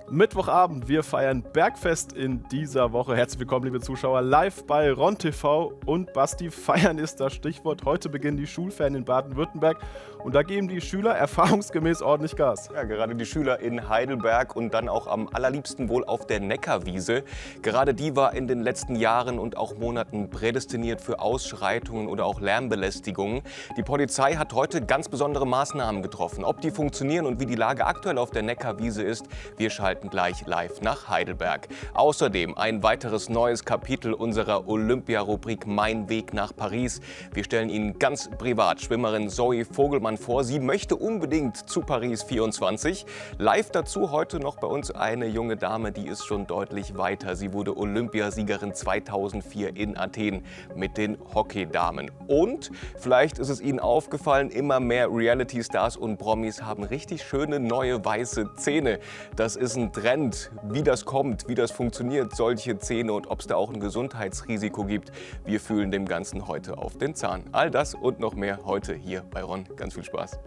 Mittwochabend, wir feiern Bergfest in dieser Woche. Herzlich willkommen, liebe Zuschauer, live bei RON TV. Und Basti, feiern ist das Stichwort. Heute beginnen die Schulferien in Baden-Württemberg und da geben die Schüler erfahrungsgemäß ordentlich Gas. Ja, gerade die Schüler in Heidelberg und dann auch am allerliebsten wohl auf der Neckarwiese. Gerade die war in den letzten Jahren und auch Monaten prädestiniert für Ausschreitungen oder auch Lärmbelästigungen. Die Polizei hat heute ganz besondere Maßnahmen getroffen. Ob die funktionieren und wie die Lage aktuell auf der Neckarwiese ist, wir schalten gleich live nach Heidelberg. Außerdem ein weiteres neues Kapitel unserer Olympia-Rubrik Mein Weg nach Paris. Wir stellen Ihnen ganz privat Schwimmerin Zoe Vogelmann vor. Sie möchte unbedingt zu Paris 24. Live dazu heute noch bei uns eine junge Dame, die ist schon deutlich weiter. Sie wurde Olympiasiegerin 2004 in Athen mit den Hockeydamen. Und vielleicht ist es Ihnen aufgefallen, immer mehr Reality-Stars und Promis haben richtig schöne neue weiße Zähne. Das ist ein Trend. Wie das kommt, wie das funktioniert, solche Zähne und ob es da auch ein Gesundheitsrisiko gibt. Wir fühlen dem Ganzen heute auf den Zahn. All das und noch mehr heute hier bei RON. Ganz viel Spaß.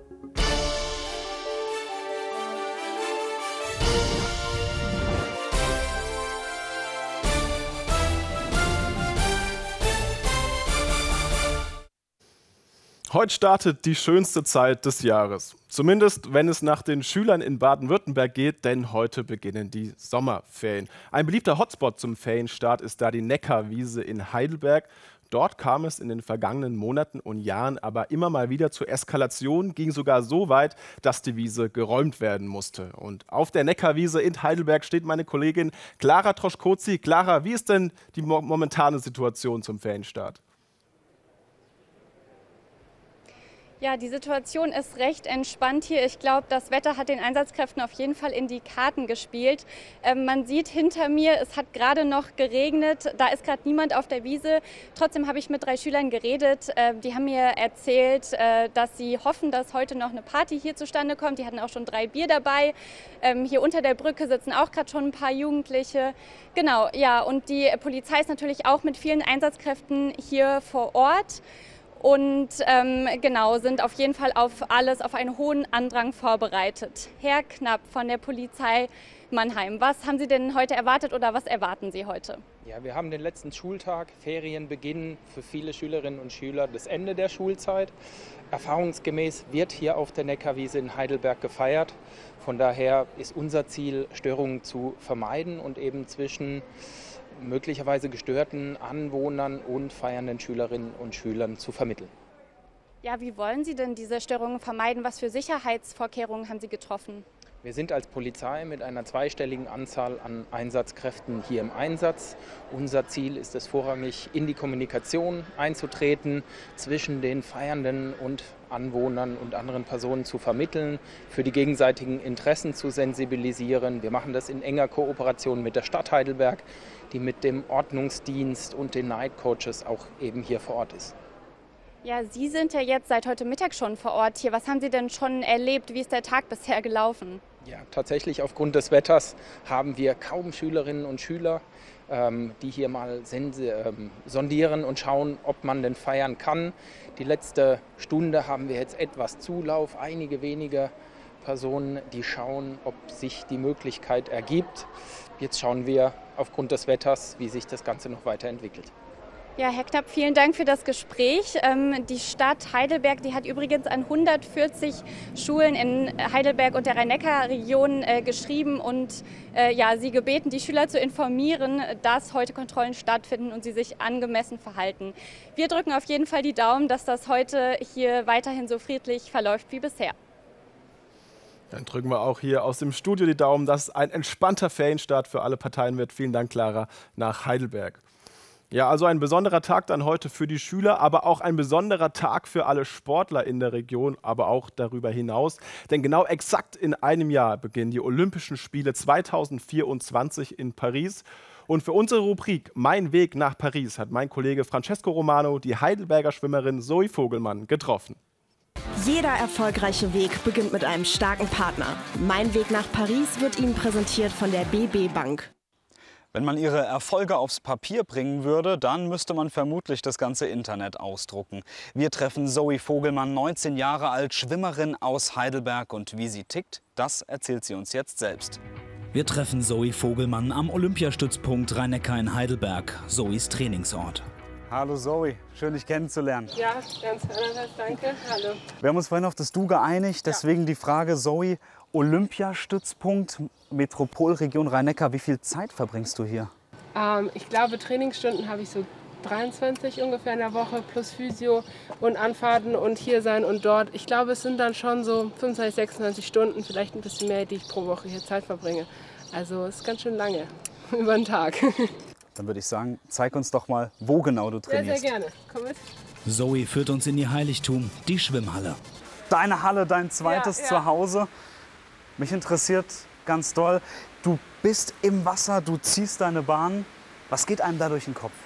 Heute startet die schönste Zeit des Jahres. Zumindest, wenn es nach den Schülern in Baden-Württemberg geht, denn heute beginnen die Sommerferien. Ein beliebter Hotspot zum Ferienstart ist da die Neckarwiese in Heidelberg. Dort kam es in den vergangenen Monaten und Jahren aber immer mal wieder zur Eskalation, ging sogar so weit, dass die Wiese geräumt werden musste. Und auf der Neckarwiese in Heidelberg steht meine Kollegin Clara Troschkozi. Clara, wie ist denn die momentane Situation zum Ferienstart? Ja, die Situation ist recht entspannt hier. Ich glaube, das Wetter hat den Einsatzkräften auf jeden Fall in die Karten gespielt. Man sieht hinter mir, es hat gerade noch geregnet. Da ist gerade niemand auf der Wiese. Trotzdem habe ich mit 3 Schülern geredet. Die haben mir erzählt, dass sie hoffen, dass heute noch eine Party hier zustande kommt. Die hatten auch schon 3 Bier dabei. Hier unter der Brücke sitzen auch gerade schon ein paar Jugendliche. Genau, ja, und die Polizei ist natürlich auch mit vielen Einsatzkräften hier vor Ort. Und genau, sind auf jeden Fall auf einen hohen Andrang vorbereitet. Herr Knapp von der Polizei Mannheim, was haben Sie denn heute erwartet oder was erwarten Sie heute? Ja, wir haben den letzten Schultag, Ferienbeginn für viele Schülerinnen und Schüler, das Ende der Schulzeit. Erfahrungsgemäß wird hier auf der Neckarwiese in Heidelberg gefeiert. Von daher ist unser Ziel, Störungen zu vermeiden und eben zwischen möglicherweise gestörten Anwohnern und feiernden Schülerinnen und Schülern zu vermitteln. Ja, wie wollen Sie denn diese Störungen vermeiden? Was für Sicherheitsvorkehrungen haben Sie getroffen? Wir sind als Polizei mit einer zweistelligen Anzahl an Einsatzkräften hier im Einsatz. Unser Ziel ist es vorrangig, in die Kommunikation einzutreten, zwischen den Feiernden und Anwohnern und anderen Personen zu vermitteln, für die gegenseitigen Interessen zu sensibilisieren. Wir machen das in enger Kooperation mit der Stadt Heidelberg, die mit dem Ordnungsdienst und den Night Coaches auch eben hier vor Ort ist. Ja, Sie sind ja jetzt seit heute Mittag schon vor Ort hier. Was haben Sie denn schon erlebt? Wie ist der Tag bisher gelaufen? Ja, tatsächlich aufgrund des Wetters haben wir kaum Schülerinnen und Schüler, die hier mal sondieren und schauen, ob man denn feiern kann. Die letzte Stunde haben wir jetzt etwas Zulauf, einige wenige Personen, die schauen, ob sich die Möglichkeit ergibt. Jetzt schauen wir aufgrund des Wetters, wie sich das Ganze noch weiterentwickelt. Ja, Herr Knapp, vielen Dank für das Gespräch. Die Stadt Heidelberg, die hat übrigens an 140 Schulen in Heidelberg und der Rhein-Neckar-Region geschrieben und sie gebeten, die Schüler zu informieren, dass heute Kontrollen stattfinden und sie sich angemessen verhalten. Wir drücken auf jeden Fall die Daumen, dass das heute hier weiterhin so friedlich verläuft wie bisher. Dann drücken wir auch hier aus dem Studio die Daumen, dass es ein entspannter Ferienstart für alle Parteien wird. Vielen Dank, Clara, nach Heidelberg. Ja, also ein besonderer Tag dann heute für die Schüler, aber auch ein besonderer Tag für alle Sportler in der Region, aber auch darüber hinaus. Denn genau exakt in einem Jahr beginnen die Olympischen Spiele 2024 in Paris. Und für unsere Rubrik Mein Weg nach Paris hat mein Kollege Francesco Romano die Heidelberger Schwimmerin Zoe Vogelmann getroffen. Jeder erfolgreiche Weg beginnt mit einem starken Partner. Mein Weg nach Paris wird Ihnen präsentiert von der BB Bank. Wenn man ihre Erfolge aufs Papier bringen würde, dann müsste man vermutlich das ganze Internet ausdrucken. Wir treffen Zoe Vogelmann, 19 Jahre alt, Schwimmerin aus Heidelberg. Und wie sie tickt, das erzählt sie uns jetzt selbst. Wir treffen Zoe Vogelmann am Olympiastützpunkt Rhein-Neckar in Heidelberg, Zoes Trainingsort. Hallo Zoe, schön dich kennenzulernen. Ja, ganz einerseits danke. Hallo. Wir haben uns vorhin auf das Du geeinigt, deswegen die Frage, Zoe, Olympiastützpunkt, Metropolregion Rhein-Neckar, wie viel Zeit verbringst du hier? Ich glaube, Trainingsstunden habe ich so 23 ungefähr in der Woche, plus Physio und Anfahrten und hier sein und dort. Ich glaube, es sind dann schon so 25, 26 Stunden, vielleicht ein bisschen mehr, die ich pro Woche hier Zeit verbringe. Also es ist ganz schön lange, über den Tag. Dann würde ich sagen, zeig uns doch mal, wo genau du trainierst. Sehr, sehr gerne. Komm mit. Zoe führt uns in ihr Heiligtum, die Schwimmhalle. Deine Halle, dein zweites Zuhause. Mich interessiert ganz doll, du bist im Wasser, du ziehst deine Bahn. Was geht einem da durch den Kopf?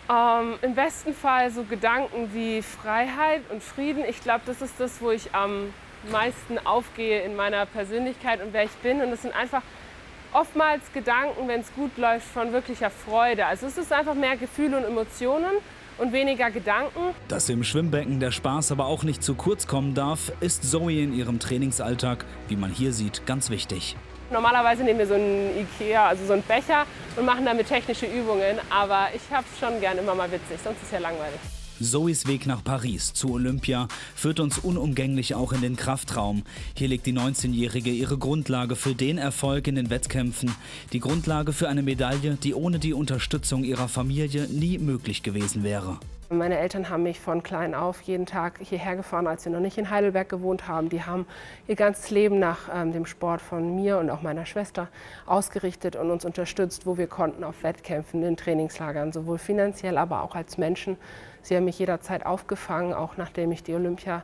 Im besten Fall so Gedanken wie Freiheit und Frieden. Ich glaube, das ist das, wo ich am meisten aufgehe in meiner Persönlichkeit und wer ich bin. Und es sind einfach oftmals Gedanken, wenn es gut läuft, von wirklicher Freude. Also es ist einfach mehr Gefühle und Emotionen und weniger Gedanken. Dass im Schwimmbecken der Spaß aber auch nicht zu kurz kommen darf, ist Zoe in ihrem Trainingsalltag, wie man hier sieht, ganz wichtig. Normalerweise nehmen wir so einen Ikea, also so einen Becher und machen damit technische Übungen. Aber ich habe es schon gern immer mal witzig, sonst ist es ja langweilig. Zoes Weg nach Paris zu Olympia führt uns unumgänglich auch in den Kraftraum. Hier legt die 19-Jährige ihre Grundlage für den Erfolg in den Wettkämpfen. Die Grundlage für eine Medaille, die ohne die Unterstützung ihrer Familie nie möglich gewesen wäre. Meine Eltern haben mich von klein auf jeden Tag hierher gefahren, als wir noch nicht in Heidelberg gewohnt haben. Die haben ihr ganzes Leben nach dem Sport von mir und auch meiner Schwester ausgerichtet und uns unterstützt, wo wir konnten, auf Wettkämpfen, in Trainingslagern, sowohl finanziell, aber auch als Menschen. Sie haben mich jederzeit aufgefangen, auch nachdem ich die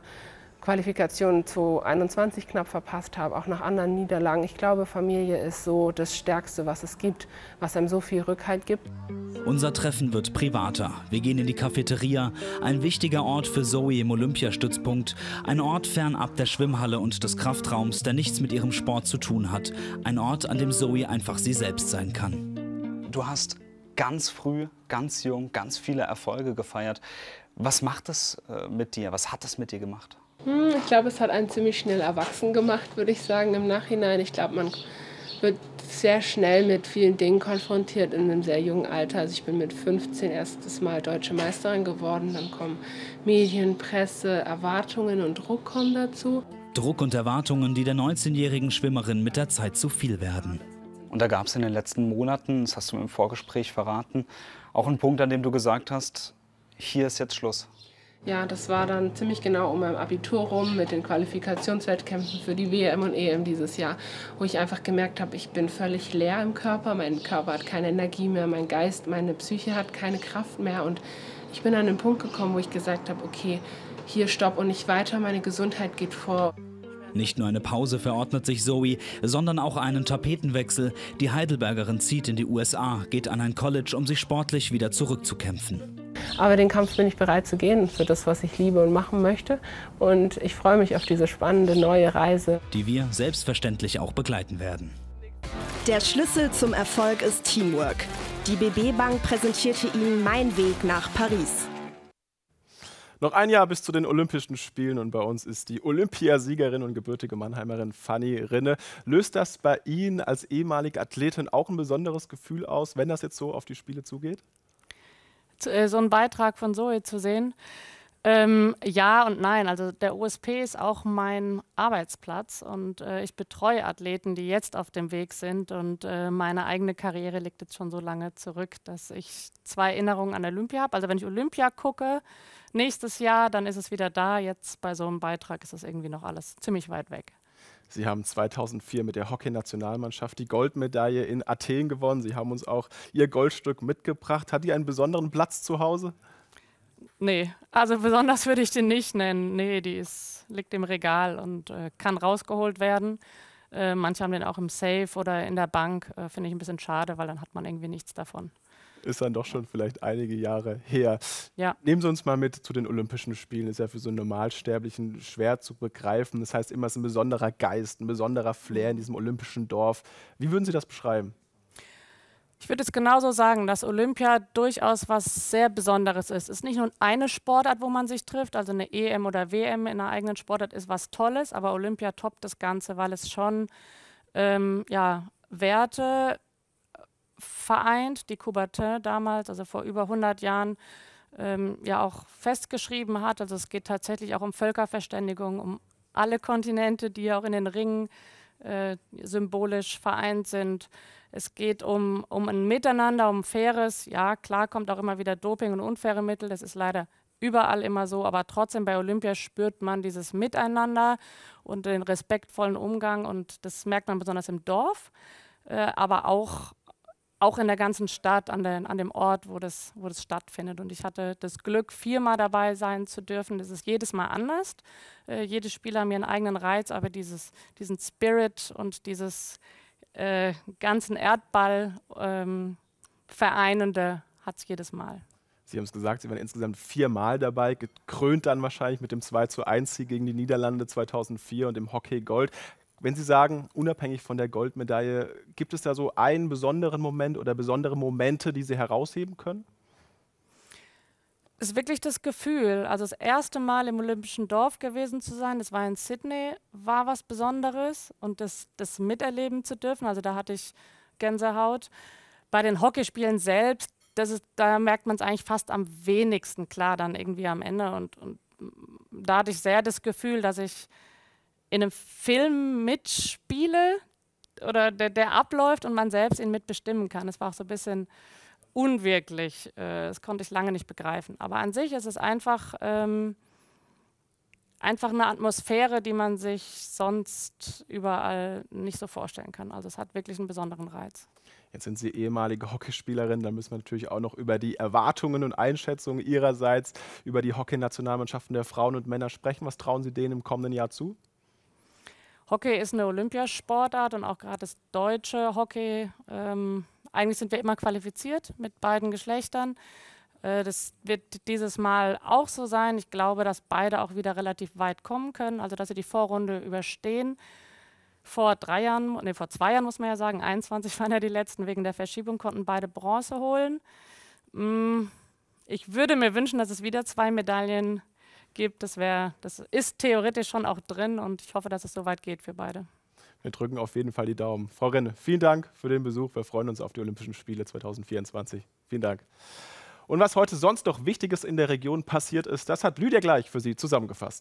Olympia-Qualifikation 2021 knapp verpasst habe, auch nach anderen Niederlagen. Ich glaube, Familie ist so das Stärkste, was es gibt, was einem so viel Rückhalt gibt. Unser Treffen wird privater. Wir gehen in die Cafeteria, ein wichtiger Ort für Zoe im Olympiastützpunkt. Ein Ort fernab der Schwimmhalle und des Kraftraums, der nichts mit ihrem Sport zu tun hat. Ein Ort, an dem Zoe einfach sie selbst sein kann. Du hast ganz früh, ganz jung, ganz viele Erfolge gefeiert. Was macht das mit dir? Was hat das mit dir gemacht? Ich glaube, es hat einen ziemlich schnell erwachsen gemacht, würde ich sagen, im Nachhinein. Ich glaube, man wird sehr schnell mit vielen Dingen konfrontiert in einem sehr jungen Alter. Also ich bin mit 15 erstes Mal Deutsche Meisterin geworden. Dann kommen Medien, Presse, Erwartungen und Druck kommen dazu. Druck und Erwartungen, die der 19-jährigen Schwimmerin mit der Zeit zu viel werden. Und da gab es in den letzten Monaten, das hast du mir im Vorgespräch verraten, auch einen Punkt, an dem du gesagt hast, hier ist jetzt Schluss. Ja, das war dann ziemlich genau um mein Abitur rum mit den Qualifikationswettkämpfen für die WM und EM dieses Jahr, wo ich einfach gemerkt habe, ich bin völlig leer im Körper, mein Körper hat keine Energie mehr, mein Geist, meine Psyche hat keine Kraft mehr und ich bin an den Punkt gekommen, wo ich gesagt habe, okay, hier stopp und nicht weiter, meine Gesundheit geht vor. Nicht nur eine Pause verordnet sich Zoe, sondern auch einen Tapetenwechsel. Die Heidelbergerin zieht in die USA, geht an ein College, um sich sportlich wieder zurückzukämpfen. Aber den Kampf bin ich bereit zu gehen für das, was ich liebe und machen möchte. Und ich freue mich auf diese spannende neue Reise, die wir selbstverständlich auch begleiten werden. Der Schlüssel zum Erfolg ist Teamwork. Die BB Bank präsentierte Ihnen Mein Weg nach Paris. Noch ein Jahr bis zu den Olympischen Spielen und bei uns ist die Olympiasiegerin und gebürtige Mannheimerin Fanny Rinne. Löst das bei Ihnen als ehemalige Athletin auch ein besonderes Gefühl aus, wenn das jetzt so auf die Spiele zugeht? So einen Beitrag von Zoe zu sehen? Ja und nein. Also der OSP ist auch mein Arbeitsplatz und ich betreue Athleten, die jetzt auf dem Weg sind. Und meine eigene Karriere liegt jetzt schon so lange zurück, dass ich 2 Erinnerungen an Olympia habe. Also wenn ich Olympia gucke, nächstes Jahr, dann ist es wieder da. Jetzt bei so einem Beitrag ist das irgendwie noch alles ziemlich weit weg. Sie haben 2004 mit der Hockey-Nationalmannschaft die Goldmedaille in Athen gewonnen. Sie haben uns auch Ihr Goldstück mitgebracht. Hat die einen besonderen Platz zu Hause? Nee, also besonders würde ich den nicht nennen. Nee, die liegt im Regal und kann rausgeholt werden. Manche haben den auch im Safe oder in der Bank. Finde ich ein bisschen schade, weil dann hat man irgendwie nichts davon. Ist dann doch schon vielleicht einige Jahre her. Ja. Nehmen Sie uns mal mit zu den Olympischen Spielen. Ist ja für so einen Normalsterblichen schwer zu begreifen. Das heißt immer, es ist ein besonderer Geist, ein besonderer Flair in diesem olympischen Dorf. Wie würden Sie das beschreiben? Ich würde es genauso sagen, dass Olympia durchaus was sehr Besonderes ist. Es ist nicht nur eine Sportart, wo man sich trifft, also eine EM oder WM in einer eigenen Sportart ist was Tolles, aber Olympia toppt das Ganze, weil es schon Werte vereint, die Coubertin damals, also vor über 100 Jahren, ja auch festgeschrieben hat. Also es geht tatsächlich auch um Völkerverständigung, um alle Kontinente, die auch in den Ringen symbolisch vereint sind. Es geht um ein Miteinander, um faires. Ja, klar kommt auch immer wieder Doping und unfaire Mittel, das ist leider überall immer so, aber trotzdem bei Olympia spürt man dieses Miteinander und den respektvollen Umgang und das merkt man besonders im Dorf, aber auch in der ganzen Stadt, an dem Ort, wo das stattfindet. Und ich hatte das Glück, 4-mal dabei sein zu dürfen. Das ist jedes Mal anders. Jede Spieler haben ihren eigenen Reiz, aber diesen Spirit und dieses ganzen Erdball vereinende hat es jedes Mal. Sie haben es gesagt, Sie waren insgesamt 4-mal dabei, gekrönt dann wahrscheinlich mit dem 2:1-Sieg gegen die Niederlande 2004 und dem Hockey Gold. Wenn Sie sagen, unabhängig von der Goldmedaille, gibt es da so einen besonderen Moment oder besondere Momente, die Sie herausheben können? Es ist wirklich das Gefühl, also das erste Mal im Olympischen Dorf gewesen zu sein, das war in Sydney, war was Besonderes und das miterleben zu dürfen, also da hatte ich Gänsehaut. Bei den Hockeyspielen selbst, da merkt man es eigentlich fast am wenigsten, klar, dann irgendwie am Ende und da hatte ich sehr das Gefühl, dass ich in einem Film mitspiele oder der abläuft und man selbst ihn mitbestimmen kann. Es war auch so ein bisschen unwirklich. Das konnte ich lange nicht begreifen. Aber an sich ist es einfach eine Atmosphäre, die man sich sonst überall nicht so vorstellen kann. Also es hat wirklich einen besonderen Reiz. Jetzt sind Sie ehemalige Hockeyspielerin, da müssen wir natürlich auch noch über die Erwartungen und Einschätzungen Ihrerseits, über die Hockeynationalmannschaften der Frauen und Männer sprechen. Was trauen Sie denen im kommenden Jahr zu? Hockey ist eine Olympiasportart und auch gerade das deutsche Hockey. Eigentlich sind wir immer qualifiziert mit beiden Geschlechtern. Das wird dieses Mal auch so sein. Ich glaube, dass beide auch wieder relativ weit kommen können, also dass sie die Vorrunde überstehen. Vor 2 Jahren muss man ja sagen, 21 waren ja die letzten, wegen der Verschiebung konnten beide Bronze holen. Ich würde mir wünschen, dass es wieder 2 Medaillen gibt. Das ist theoretisch schon auch drin und ich hoffe, dass es so weit geht für beide. Wir drücken auf jeden Fall die Daumen. Frau Renne, vielen Dank für den Besuch. Wir freuen uns auf die Olympischen Spiele 2024. Vielen Dank. Und was heute sonst noch Wichtiges in der Region passiert ist, das hat Lydia gleich für Sie zusammengefasst.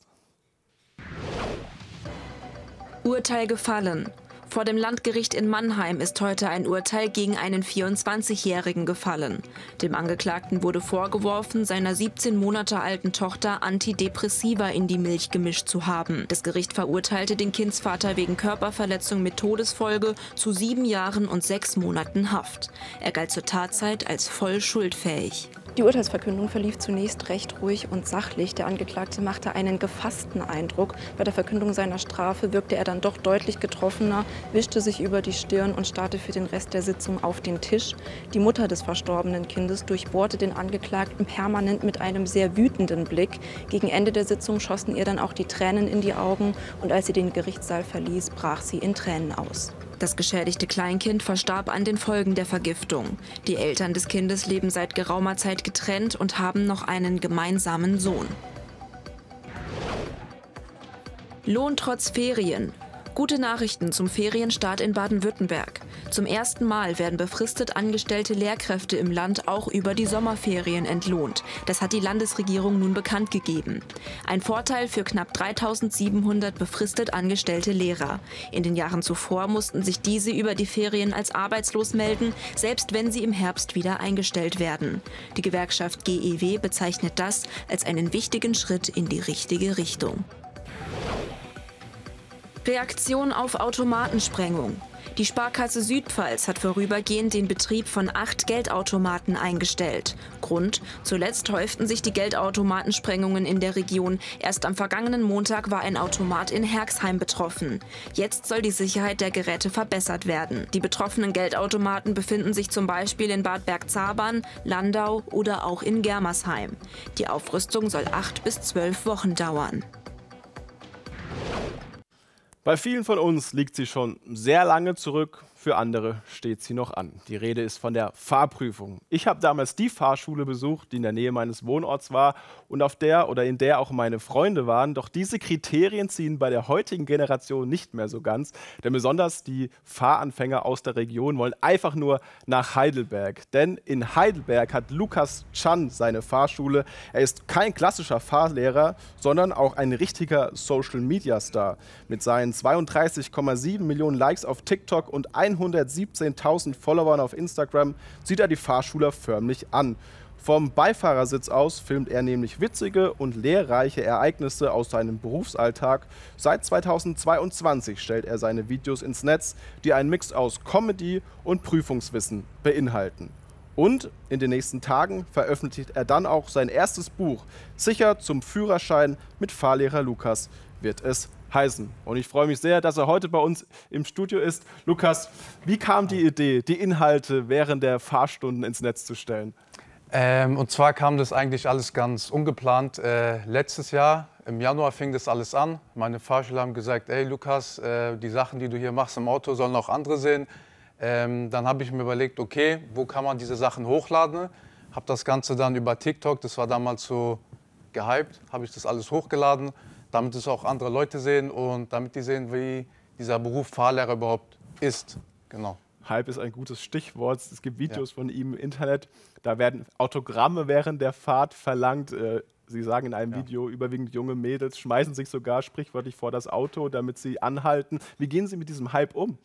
Urteil gefallen. Vor dem Landgericht in Mannheim ist heute ein Urteil gegen einen 24-Jährigen gefallen. Dem Angeklagten wurde vorgeworfen, seiner 17 Monate alten Tochter Antidepressiva in die Milch gemischt zu haben. Das Gericht verurteilte den Kindsvater wegen Körperverletzung mit Todesfolge zu 7 Jahren und 6 Monaten Haft. Er galt zur Tatzeit als voll schuldfähig. Die Urteilsverkündung verlief zunächst recht ruhig und sachlich. Der Angeklagte machte einen gefassten Eindruck. Bei der Verkündung seiner Strafe wirkte er dann doch deutlich getroffener, wischte sich über die Stirn und starrte für den Rest der Sitzung auf den Tisch. Die Mutter des verstorbenen Kindes durchbohrte den Angeklagten permanent mit einem sehr wütenden Blick. Gegen Ende der Sitzung schossen ihr dann auch die Tränen in die Augen und als sie den Gerichtssaal verließ, brach sie in Tränen aus. Das geschädigte Kleinkind verstarb an den Folgen der Vergiftung. Die Eltern des Kindes leben seit geraumer Zeit getrennt und haben noch einen gemeinsamen Sohn. Lohn trotz Ferien. Gute Nachrichten zum Ferienstart in Baden-Württemberg. Zum ersten Mal werden befristet angestellte Lehrkräfte im Land auch über die Sommerferien entlohnt. Das hat die Landesregierung nun bekannt gegeben. Ein Vorteil für knapp 3.700 befristet angestellte Lehrer. In den Jahren zuvor mussten sich diese über die Ferien als arbeitslos melden, selbst wenn sie im Herbst wieder eingestellt werden. Die Gewerkschaft GEW bezeichnet das als einen wichtigen Schritt in die richtige Richtung. Reaktion auf Automatensprengung. Die Sparkasse Südpfalz hat vorübergehend den Betrieb von 8 Geldautomaten eingestellt. Grund: Zuletzt häuften sich die Geldautomatensprengungen in der Region. Erst am vergangenen Montag war ein Automat in Herxheim betroffen. Jetzt soll die Sicherheit der Geräte verbessert werden. Die betroffenen Geldautomaten befinden sich zum Beispiel in Bad Bergzabern, Landau oder auch in Germersheim. Die Aufrüstung soll 8 bis 12 Wochen dauern. Bei vielen von uns liegt sie schon sehr lange zurück. für andere steht sie noch an. Die Rede ist von der Fahrprüfung. Ich habe damals die Fahrschule besucht, die in der Nähe meines Wohnorts war und auf der oder in der auch meine Freunde waren. Doch diese Kriterien ziehen bei der heutigen Generation nicht mehr so ganz. Denn besonders die Fahranfänger aus der Region wollen einfach nur nach Heidelberg. Denn in Heidelberg hat Lukas Chan seine Fahrschule. Er ist kein klassischer Fahrlehrer, sondern auch ein richtiger Social-Media-Star. Mit seinen 32,7 Millionen Likes auf TikTok und 117.000 Followern auf Instagram zieht er die Fahrschüler förmlich an. Vom Beifahrersitz aus filmt er nämlich witzige und lehrreiche Ereignisse aus seinem Berufsalltag. Seit 2022 stellt er seine Videos ins Netz, die einen Mix aus Comedy und Prüfungswissen beinhalten. Und in den nächsten Tagen veröffentlicht er dann auch sein erstes Buch. Sicher zum Führerschein mit Fahrlehrer Lukas wird es heißen. Und ich freue mich sehr, dass er heute bei uns im Studio ist. Lukas, wie kam die Idee, die Inhalte während der Fahrstunden ins Netz zu stellen? Und zwar kam das eigentlich alles ganz ungeplant. Letztes Jahr, im Januar, fing das alles an. Meine Fahrschüler haben gesagt, ey Lukas, die Sachen, die du hier machst im Auto, sollen auch andere sehen. Dann habe ich mir überlegt, okay, wo kann man diese Sachen hochladen? Habe das Ganze dann über TikTok, das war damals so gehypt, habe ich das alles hochgeladen, damit es auch andere Leute sehen und damit die sehen, wie dieser Beruf Fahrlehrer überhaupt ist. Genau. Hype ist ein gutes Stichwort. Es gibt Videos von ihm im Internet, da werden Autogramme während der Fahrt verlangt. Sie sagen in einem Video, überwiegend junge Mädels schmeißen sich sogar sprichwörtlich vor das Auto, damit sie anhalten. Wie gehen Sie mit diesem Hype um?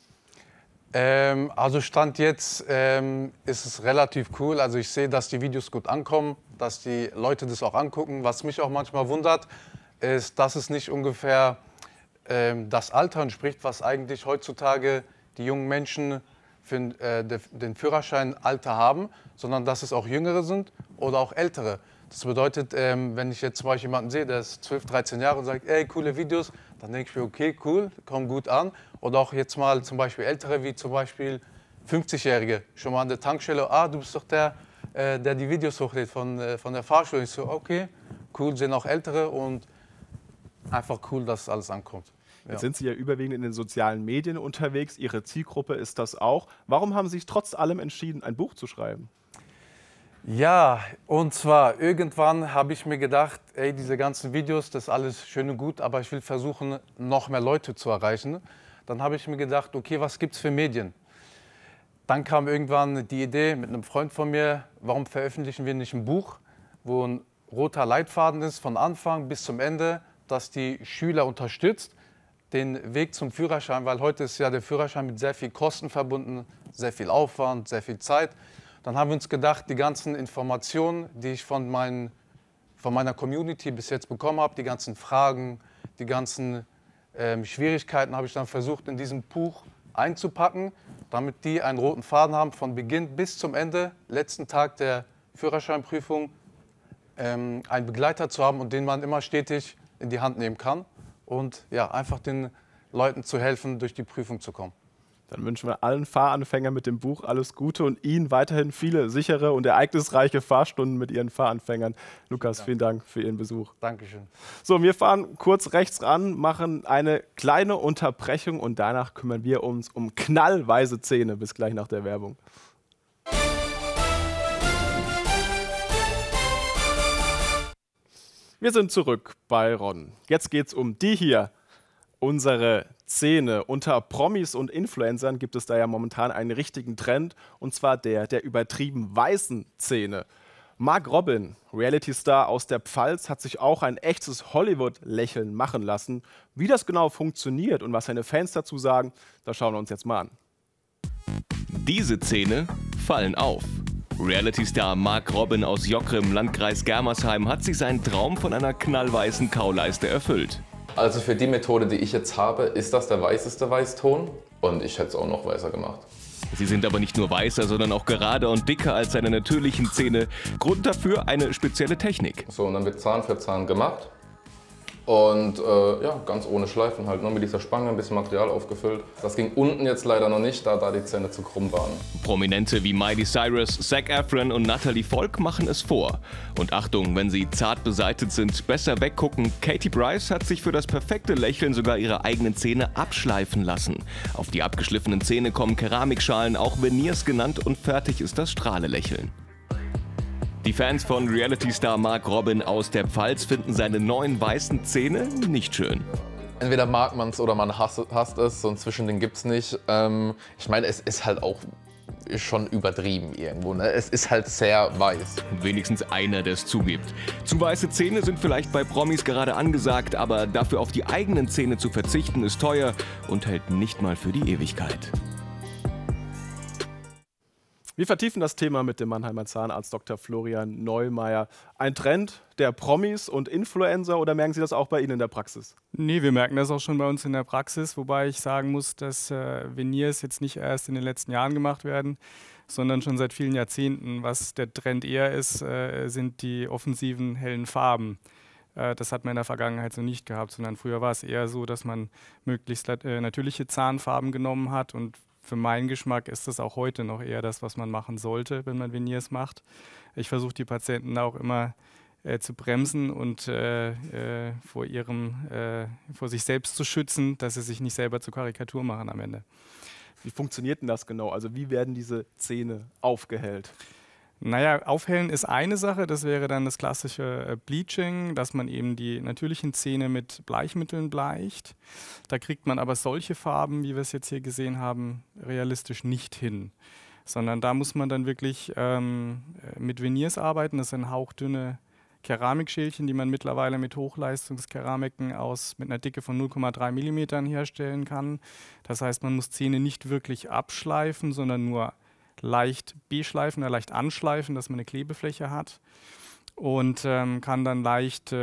Also Stand jetzt ist es relativ cool. Also ich sehe, dass die Videos gut ankommen, dass die Leute das auch angucken. Was mich auch manchmal wundert, ist, dass es nicht ungefähr das Alter entspricht, was eigentlich heutzutage die jungen Menschen für den Führerscheinalter haben, sondern dass es auch Jüngere sind oder auch Ältere. Das bedeutet, wenn ich jetzt zum Beispiel jemanden sehe, der ist 12, 13 Jahre und sagt, ey, coole Videos, dann denke ich mir, okay, cool, kommen gut an. Oder auch jetzt mal zum Beispiel Ältere, wie zum Beispiel 50-Jährige, schon mal an der Tankstelle, du bist doch der die Videos hochlädt von der Fahrschule. Ich so, okay, cool, sind auch Ältere und einfach cool, dass alles ankommt. Ja. Jetzt sind Sie ja überwiegend in den sozialen Medien unterwegs, Ihre Zielgruppe ist das auch. Warum haben Sie sich trotz allem entschieden, ein Buch zu schreiben? Ja, und zwar irgendwann habe ich mir gedacht, ey, diese ganzen Videos, das ist alles schön und gut, aber ich will versuchen, noch mehr Leute zu erreichen. Dann habe ich mir gedacht, okay, was gibt es für Medien? Dann kam irgendwann die Idee mit einem Freund von mir, warum veröffentlichen wir nicht ein Buch, wo ein roter Leitfaden ist, von Anfang bis zum Ende, das die Schüler unterstützt, den Weg zum Führerschein, weil heute ist ja der Führerschein mit sehr viel Kosten verbunden, sehr viel Aufwand, sehr viel Zeit. Dann haben wir uns gedacht, die ganzen Informationen, die ich von meiner Community bis jetzt bekommen habe, die ganzen Fragen, die ganzen Schwierigkeiten, habe ich dann versucht, in diesem Buch einzupacken, damit die einen roten Faden haben, von Beginn bis zum Ende, letzten Tag der Führerscheinprüfung, einen Begleiter zu haben und den man immer stetig in die Hand nehmen kann und ja, einfach den Leuten zu helfen, durch die Prüfung zu kommen. Dann wünschen wir allen Fahranfängern mit dem Buch alles Gute und Ihnen weiterhin viele sichere und ereignisreiche Fahrstunden mit Ihren Fahranfängern. Lukas, vielen Dank für Ihren Besuch. Dankeschön. So, wir fahren kurz rechts ran, machen eine kleine Unterbrechung und danach kümmern wir uns um knallweiße Zähne. Bis gleich nach der Werbung. Wir sind zurück bei Ron. Jetzt geht es um die hier. Unsere Zähne. Unter Promis und Influencern gibt es da ja momentan einen richtigen Trend, und zwar der übertrieben weißen Zähne. Mark Robin, Reality-Star aus der Pfalz, hat sich auch ein echtes Hollywood-Lächeln machen lassen. Wie das genau funktioniert und was seine Fans dazu sagen, das schauen wir uns jetzt mal an. Diese Zähne fallen auf. Reality-Star Mark Robin aus Jockrim, Landkreis Germersheim, hat sich seinen Traum von einer knallweißen Kauleiste erfüllt. Also für die Methode, die ich jetzt habe, ist das der weißeste Weißton und ich hätte es auch noch weißer gemacht. Sie sind aber nicht nur weißer, sondern auch gerader und dicker als seine natürlichen Zähne. Grund dafür eine spezielle Technik. So, und dann wird Zahn für Zahn gemacht Und ja, ganz ohne Schleifen halt, nur mit dieser Spange ein bisschen Material aufgefüllt. Das ging unten jetzt leider noch nicht, da die Zähne zu krumm waren. Prominente wie Miley Cyrus, Zac Efron und Natalie Volk machen es vor. Und Achtung, wenn sie zart beseitet sind, besser weggucken. Katie Price hat sich für das perfekte Lächeln sogar ihre eigenen Zähne abschleifen lassen. Auf die abgeschliffenen Zähne kommen Keramikschalen, auch Veneers genannt, und fertig ist das Strahlelächeln. Die Fans von Reality-Star Mark Robin aus der Pfalz finden seine neuen weißen Zähne nicht schön. Entweder mag man es oder man hasst es, so ein Zwischending gibt es nicht. Ich meine, es ist halt auch schon übertrieben irgendwo, ne? Es ist halt sehr weiß. Wenigstens einer, der es zugibt. Zu weiße Zähne sind vielleicht bei Promis gerade angesagt, aber dafür auf die eigenen Zähne zu verzichten ist teuer und hält nicht mal für die Ewigkeit. Wir vertiefen das Thema mit dem Mannheimer Zahnarzt Dr. Florian Neumeier. Ein Trend der Promis und Influencer, oder merken Sie das auch bei Ihnen in der Praxis? Nee, wir merken das auch schon bei uns in der Praxis, wobei ich sagen muss, dass Veneers jetzt nicht erst in den letzten Jahren gemacht werden, sondern schon seit vielen Jahrzehnten. Was der Trend eher ist, sind die offensiven, hellen Farben. Das hat man in der Vergangenheit so nicht gehabt, sondern früher war es eher so, dass man möglichst natürliche Zahnfarben genommen hat, und für meinen Geschmack ist das auch heute noch eher das, was man machen sollte, wenn man Veneers macht. Ich versuche die Patienten auch immer zu bremsen und vor sich selbst zu schützen, dass sie sich nicht selber zur Karikatur machen am Ende. Wie funktioniert denn das genau? Also wie werden diese Zähne aufgehellt? Naja, aufhellen ist eine Sache, das wäre dann das klassische Bleaching, dass man eben die natürlichen Zähne mit Bleichmitteln bleicht. Da kriegt man aber solche Farben, wie wir es jetzt hier gesehen haben, realistisch nicht hin. Sondern da muss man dann wirklich mit Veneers arbeiten. Das sind hauchdünne Keramikschälchen, die man mittlerweile mit Hochleistungskeramiken mit einer Dicke von 0,3 mm herstellen kann. Das heißt, man muss Zähne nicht wirklich abschleifen, sondern nur leicht beschleifen oder leicht anschleifen, dass man eine Klebefläche hat, und kann dann leicht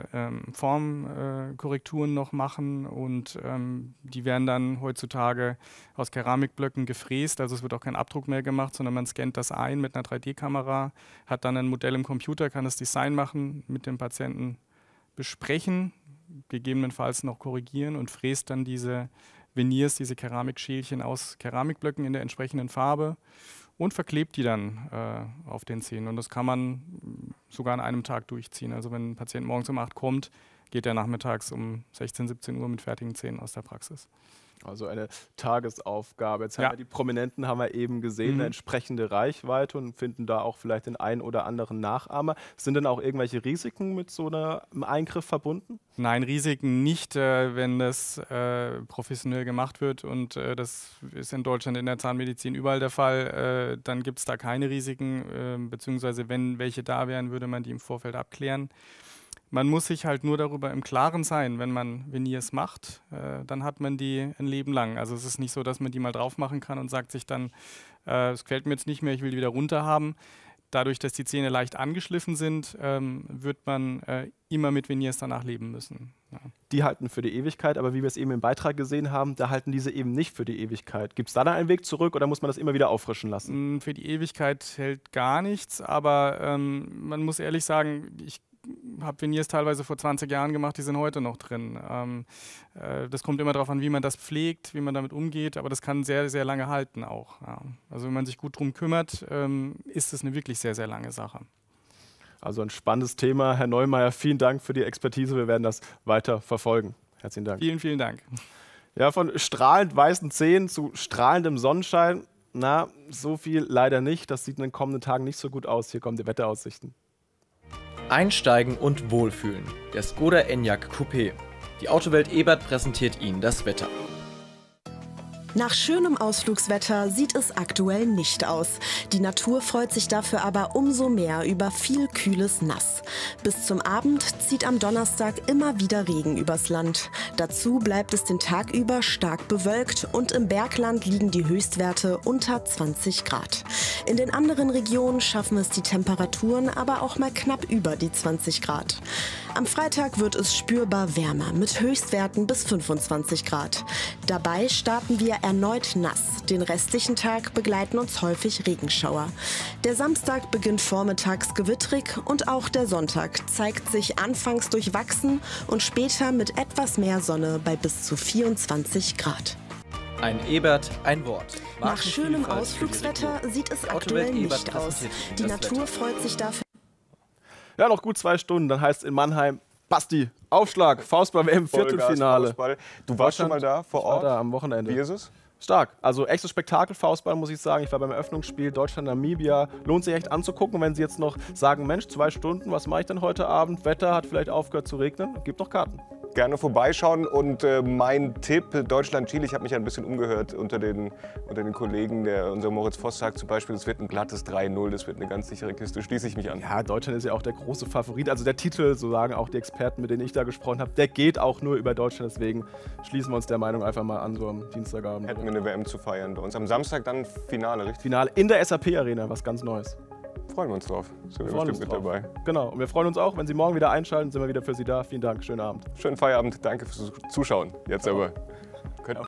Formkorrekturen noch machen, und die werden dann heutzutage aus Keramikblöcken gefräst, also es wird auch kein Abdruck mehr gemacht, sondern man scannt das ein mit einer 3D-Kamera, hat dann ein Modell im Computer, kann das Design machen, mit dem Patienten besprechen, gegebenenfalls noch korrigieren und fräst dann diese Veneers, diese Keramikschälchen aus Keramikblöcken in der entsprechenden Farbe und verklebt die dann auf den Zähnen. Und das kann man sogar an einem Tag durchziehen. Also wenn ein Patient morgens um 8 kommt, geht er nachmittags um 16, 17 Uhr mit fertigen Zähnen aus der Praxis. Also eine Tagesaufgabe. Jetzt haben wir die Prominenten, haben wir eben gesehen, eine entsprechende Reichweite und finden da auch vielleicht den einen oder anderen Nachahmer. Sind denn auch irgendwelche Risiken mit so einem Eingriff verbunden? Nein, Risiken nicht, wenn das professionell gemacht wird, und das ist in Deutschland in der Zahnmedizin überall der Fall. Dann gibt es da keine Risiken, beziehungsweise wenn welche da wären, würde man die im Vorfeld abklären. Man muss sich halt nur darüber im Klaren sein, wenn man Veneers macht, dann hat man die ein Leben lang. Also es ist nicht so, dass man die mal drauf machen kann und sagt sich dann, es gefällt mir jetzt nicht mehr, ich will die wieder runter haben. Dadurch, dass die Zähne leicht angeschliffen sind, wird man immer mit Veneers danach leben müssen. Ja. Die halten für die Ewigkeit, aber wie wir es eben im Beitrag gesehen haben, da halten diese eben nicht für die Ewigkeit. Gibt es da dann einen Weg zurück oder muss man das immer wieder auffrischen lassen? Für die Ewigkeit hält gar nichts, aber man muss ehrlich sagen, ich habe Veneers teilweise vor 20 Jahren gemacht, die sind heute noch drin. Das kommt immer darauf an, wie man das pflegt, wie man damit umgeht, aber das kann sehr, sehr lange halten auch. Ja. Also wenn man sich gut drum kümmert, ist es eine wirklich sehr, sehr lange Sache. Also ein spannendes Thema. Herr Neumeier, vielen Dank für die Expertise. Wir werden das weiter verfolgen. Herzlichen Dank. Vielen, vielen Dank. Ja, von strahlend weißen Zähnen zu strahlendem Sonnenschein, na, so viel leider nicht. Das sieht in den kommenden Tagen nicht so gut aus. Hier kommen die Wetteraussichten. Einsteigen und wohlfühlen. Der Skoda Enyaq Coupé. Die Autowelt Ebert präsentiert Ihnen das Wetter. Nach schönem Ausflugswetter sieht es aktuell nicht aus. Die Natur freut sich dafür aber umso mehr über viel kühles Nass. Bis zum Abend zieht am Donnerstag immer wieder Regen übers Land. Dazu bleibt es den Tag über stark bewölkt und im Bergland liegen die Höchstwerte unter 20 Grad. In den anderen Regionen schaffen es die Temperaturen aber auch mal knapp über die 20 Grad. Am Freitag wird es spürbar wärmer mit Höchstwerten bis 25 Grad. Dabei starten wir erneut nass. Den restlichen Tag begleiten uns häufig Regenschauer. Der Samstag beginnt vormittags gewittrig und auch der Sonntag zeigt sich anfangs durchwachsen und später mit etwas mehr Sonne bei bis zu 24 Grad. Ein Ebert, ein Wort. Nach schönem Ausflugswetter sieht es aktuell nicht aus. Die Natur freut sich dafür. Ja, noch gut 2 Stunden, dann heißt es in Mannheim, Basti, Aufschlag, Faustball-WM, Viertelfinale. Faustball. Du warst schon mal da vor Ort? Ich war da am Wochenende. Wie ist es? Stark. Also echtes Spektakel, Faustball, muss ich sagen. Ich war beim Eröffnungsspiel Deutschland-Namibia. Lohnt sich echt anzugucken. Wenn Sie jetzt noch sagen, Mensch, 2 Stunden, was mache ich denn heute Abend? Wetter hat vielleicht aufgehört zu regnen. Gibt noch Karten. Gerne vorbeischauen und mein Tipp, Deutschland-Chile, ich habe mich ein bisschen umgehört unter den Kollegen, unser Moritz Voss sagt zum Beispiel, es wird ein glattes 3-0, das wird eine ganz sichere Kiste, schließe ich mich an. Ja, Deutschland ist ja auch der große Favorit, also der Titel, so sagen auch die Experten, mit denen ich da gesprochen habe, der geht auch nur über Deutschland, deswegen schließen wir uns der Meinung einfach mal an, so am Dienstagabend. Hätten wir eine WM zu feiern bei uns. Am Samstag dann Finale, richtig? Finale in der SAP-Arena, was ganz Neues. Freuen wir uns drauf. Sind wir bestimmt mit dabei. Genau. Und wir freuen uns auch, wenn Sie morgen wieder einschalten, sind wir wieder für Sie da. Vielen Dank. Schönen Abend. Schönen Feierabend. Danke fürs Zuschauen. Jetzt aber.